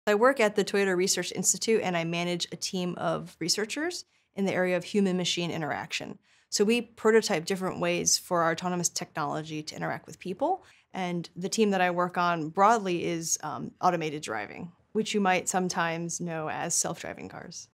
I work at the Toyota Research Institute and I manage a team of researchers in the area of human-machine interaction. So we prototype different ways for our autonomous technology to interact with people. And the team that I work on broadly is automated driving, which you might sometimes know as self-driving cars.